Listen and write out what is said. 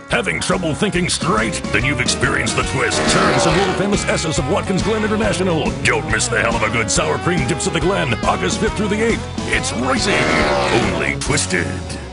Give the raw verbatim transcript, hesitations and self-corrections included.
Having trouble thinking straight? Then you've experienced the twists, turns, and world-famous Esses of Watkins Glen International. Don't miss the Heluva Good sour cream dips of the Glen, August fifth through the eighth. It's racing, only twisted.